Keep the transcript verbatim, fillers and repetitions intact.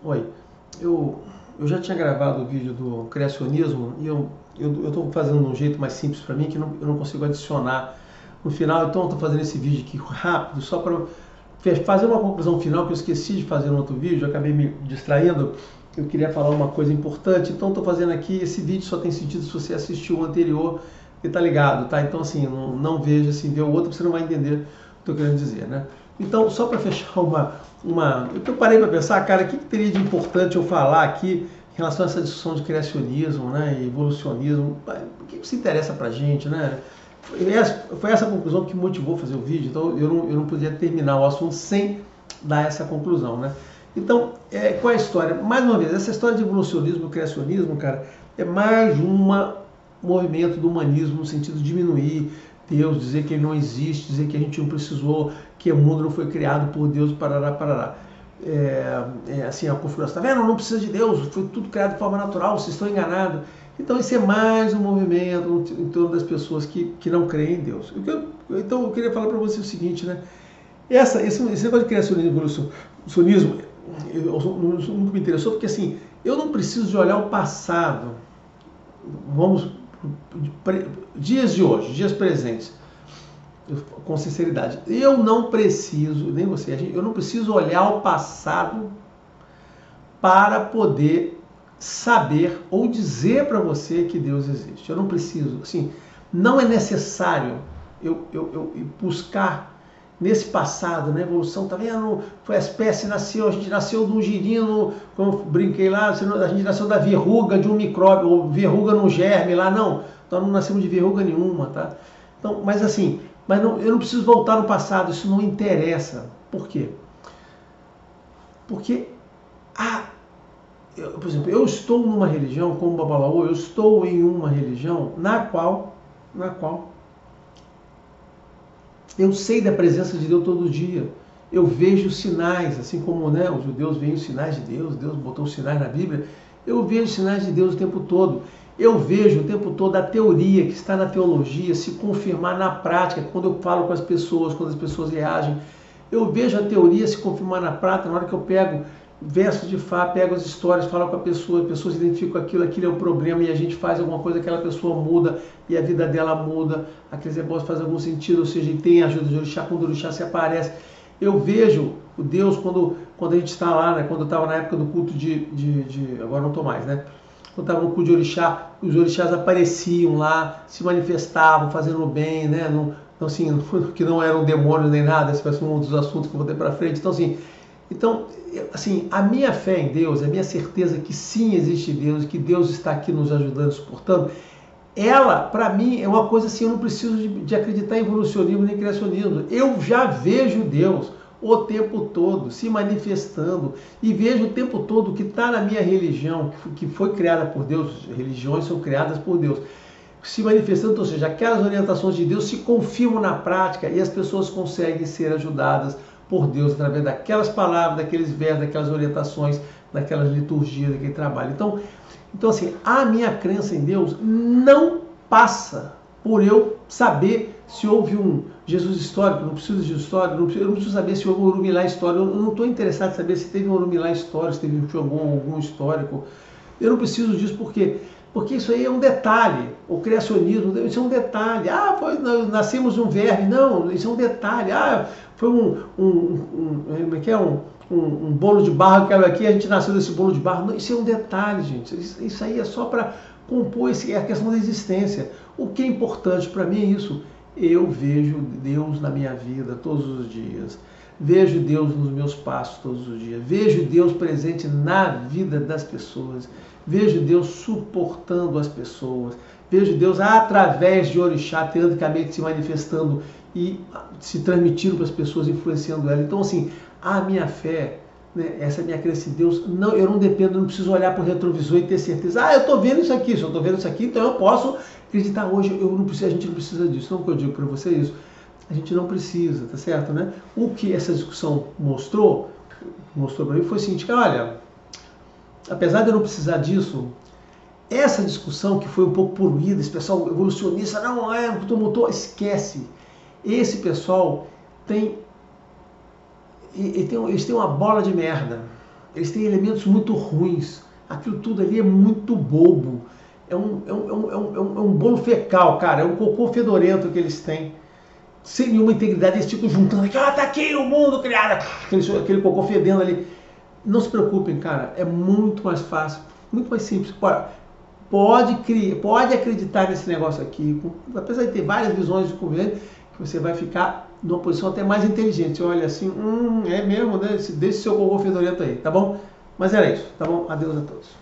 Oi, eu, eu já tinha gravado o vídeo do criacionismo e eu eu estou fazendo de um jeito mais simples para mim que não, eu não consigo adicionar no final, então eu estou fazendo esse vídeo aqui rápido só para fazer uma conclusão final que eu esqueci de fazer no outro vídeo, eu acabei me distraindo. Eu queria falar uma coisa importante, então estou fazendo aqui. Esse vídeo só tem sentido se você assistiu o anterior e tá ligado, tá? Então assim, não, não veja, assim, ver o outro, você não vai entender o que eu estou querendo dizer, né? Então, só para fechar uma, uma... Eu parei para pensar, cara, o que, que teria de importante eu falar aqui em relação a essa discussão de criacionismo, né, e evolucionismo? O que isso interessa para a gente, né? Foi essa, foi essa a conclusão que motivou fazer o vídeo, então eu não, eu não podia terminar o assunto sem dar essa conclusão, né? Então, é, qual é a história? Mais uma vez, essa história de evolucionismo e criacionismo, cara, é mais um movimento do humanismo no sentido de diminuir Deus, dizer que ele não existe, dizer que a gente não precisou, que o mundo não foi criado por Deus, parará, parará. É, é, assim, a configuração, tá vendo? Não precisa de Deus, foi tudo criado de forma natural, vocês estão enganados. Então, isso é mais um movimento em torno das pessoas que, que não creem em Deus. Eu, então, eu queria falar para você o seguinte, né? Essa, esse, esse negócio de criacionismo e evolucionismo nunca me interessou, porque assim, eu não preciso de olhar o passado. Vamos, dias de hoje, dias presentes, com sinceridade. Eu não preciso, nem você, eu não preciso olhar o passado para poder saber ou dizer para você que Deus existe. Eu não preciso, assim, não é necessário eu, eu, eu buscar nesse passado, na evolução, tá vendo? Foi a espécie, nasceu, a gente nasceu de um girino, como eu brinquei lá, a gente nasceu da verruga de um micróbio, ou verruga no germe lá, não. Nós não nascemos de verruga nenhuma, tá? Então, mas assim, mas não, eu não preciso voltar no passado, isso não interessa. Por quê? Porque, ah, eu, por exemplo, eu estou numa religião, como Babalaô, eu estou em uma religião na qual, na qual eu sei da presença de Deus todo dia. Eu vejo sinais, assim como, né, os judeus veem os sinais de Deus, Deus botou os sinais na Bíblia. Eu vejo sinais de Deus o tempo todo. Eu vejo o tempo todo a teoria que está na teologia se confirmar na prática, quando eu falo com as pessoas, quando as pessoas reagem. Eu vejo a teoria se confirmar na prática, na hora que eu pego versos de Fá, pego as histórias, falo com a pessoa, as pessoas identificam aquilo, aquilo é o problema e a gente faz alguma coisa, aquela pessoa muda e a vida dela muda, aquele negócio faz algum sentido, ou seja, tem a ajuda de Orixá, quando o Orixá se aparece. Eu vejo o Deus quando, quando a gente está lá, né, quando eu estava na época do culto de, de, de agora não estou mais, né? Quando estava no culto de Orixá, os Orixás apareciam lá, se manifestavam, fazendo bem, né? Não, então, assim, que não eram demônios nem nada, esse vai ser um dos assuntos que eu vou ter para frente. Então, assim, Então, assim, a minha fé em Deus, a minha certeza que sim existe Deus, que Deus está aqui nos ajudando, suportando, ela, para mim, é uma coisa assim, eu não preciso de, de acreditar em evolucionismo nem criacionismo. Eu já vejo Deus o tempo todo se manifestando e vejo o tempo todo que está na minha religião, que foi criada por Deus, religiões são criadas por Deus, se manifestando, ou seja, aquelas orientações de Deus se confirmam na prática e as pessoas conseguem ser ajudadas por Deus através daquelas palavras, daqueles versos, daquelas orientações, daquelas liturgias, daquele trabalho. Então, então assim, a minha crença em Deus não passa por eu saber se houve um Jesus histórico, não preciso de Jesus histórico, não preciso, eu não preciso saber se houve um Orumilá histórico, eu não estou interessado em saber se teve um Orumilá histórico, se teve um Xangô, algum histórico. Eu não preciso disso porque porque isso aí é um detalhe. O criacionismo, isso é um detalhe. Ah, foi, nascemos de um verme. Não, isso é um detalhe. Ah, foi um, um, um, como é que é? um, um, um bolo de barro que caiu aqui, a gente nasceu desse bolo de barro. Não, isso é um detalhe, gente. Isso, isso aí é só para compor esse, é a questão da existência. O que é importante para mim é isso. Eu vejo Deus na minha vida todos os dias. Vejo Deus nos meus passos todos os dias. Vejo Deus presente na vida das pessoas. Vejo Deus suportando as pessoas. Vejo Deus através de Orixá, teoricamente se manifestando e se transmitindo para as pessoas, influenciando elas. Então, assim, a minha fé, né, essa minha crença em Deus, não, eu não dependo, eu não preciso olhar para o retrovisor e ter certeza. Ah, eu estou vendo isso aqui, se eu estou vendo isso aqui, então eu posso acreditar hoje. Eu não preciso, a gente não precisa disso. Não, o que eu digo para você é isso. A gente não precisa, tá certo, né? O que essa discussão mostrou, mostrou para mim foi o seguinte, que, olha, apesar de eu não precisar disso, essa discussão que foi um pouco poluída, esse pessoal evolucionista, não é, tumultuou, esquece. Esse pessoal tem, eles têm uma bola de merda. eles têm elementos muito ruins. Aquilo tudo ali é muito bobo. É um, é um, é um, é um, é um bolo fecal, cara. É um cocô fedorento que eles têm. Sem nenhuma integridade, eles ficam juntando aqui, ah, tá aqui o mundo criado. Aquele, aquele cocô fedendo ali. Não se preocupem, cara. É muito mais fácil, muito mais simples. Pode, criar, pode acreditar nesse negócio aqui. Apesar de ter várias visões de governo, que você vai ficar numa posição até mais inteligente. Você olha assim, hum, é mesmo, né? Deixe seu cocô fedorento aí, tá bom? Mas era isso, tá bom? Adeus a todos.